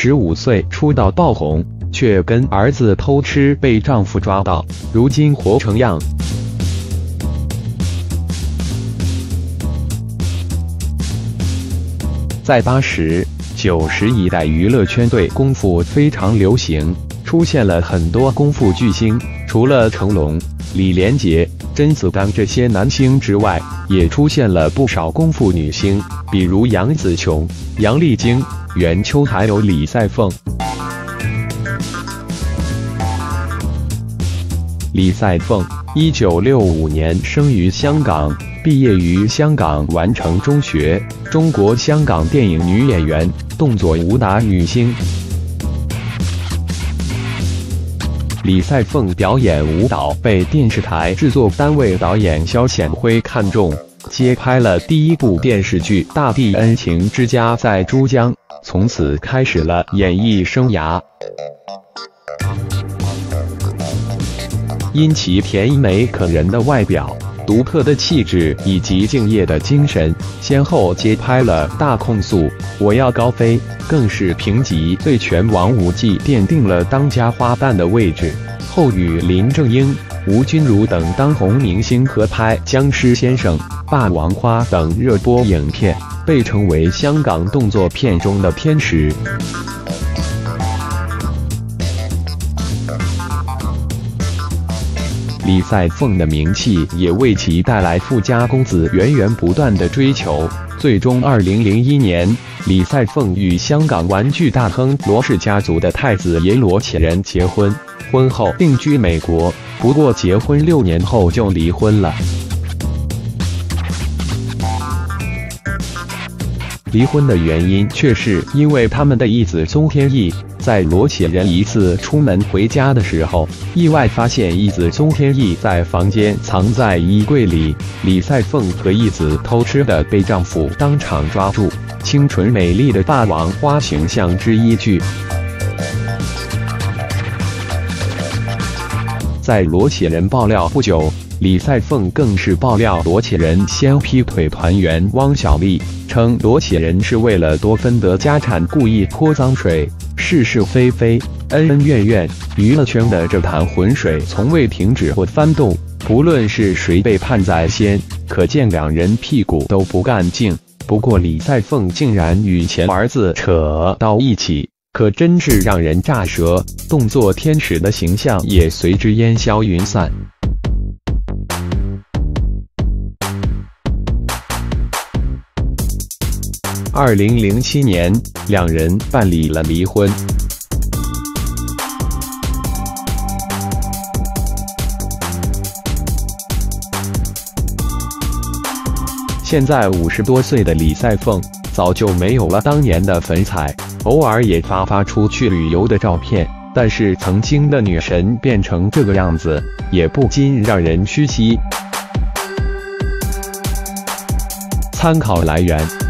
15岁出道爆红，却跟儿子偷吃被丈夫抓到，如今活成样。在80、90一代娱乐圈对功夫非常流行，出现了很多功夫巨星，除了成龙、李连杰、甄子丹这些男星之外，也出现了不少功夫女星，比如杨紫琼、杨丽菁、袁秋还有李赛凤。李赛凤，1965年生于香港，毕业于香港完成中学，中国香港电影女演员，动作武打女星。李赛凤表演舞蹈被电视台制作单位导演萧显辉看中，接拍了第一部电视剧《大地恩情之家在珠江》，从此开始了演艺生涯。因其甜美可人的外表、独特的气质以及敬业的精神，先后接拍了《大控诉》《我要高飞》，更是凭藉对拳王武技奠定了当家花旦的位置。后与林正英、吴君如等当红明星合拍《僵尸先生》《霸王花》等热播影片，被称为香港动作片中的天使。李赛凤的名气也为其带来富家公子源源不断的追求，最终2001年，李赛凤与香港玩具大亨罗氏家族的太子爷罗启仁结婚，婚后定居美国，不过结婚6年后就离婚了。离婚的原因却是因为他们的义子宗天翼，在罗启仁一次出门回家的时候，意外发现义子宗天翼在房间藏在衣柜里，李赛凤和义子偷吃的被丈夫当场抓住，清纯美丽的霸王花形象之一具。在罗启仁爆料不久，李赛凤更是爆料罗启仁先劈腿团员汪小莉，称罗启仁是为了多分得家产故意泼脏水，是是非非，恩恩怨怨，娱乐圈的这潭浑水从未停止过翻动，不论是谁被判在先，可见两人屁股都不干净。不过李赛凤竟然与前儿子扯到一起，可真是让人咋舌，动作天使的形象也随之烟消云散。2007年，两人办理了离婚。现在50多岁的李赛凤早就没有了当年的粉彩，偶尔也发出去旅游的照片，但是曾经的女神变成这个样子，也不禁让人唏嘘。参考来源。